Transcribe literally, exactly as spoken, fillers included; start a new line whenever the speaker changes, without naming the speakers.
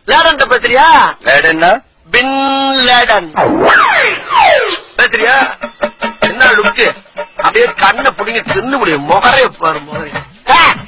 Laden பேசுறியா?
லேடன்னா
bin Laden பேசுறியா? என்ன லுக்கு? அப்படியே கண்ணை பிடிங்க தின்னு முடியும். முகரைய பாரு முகரைய.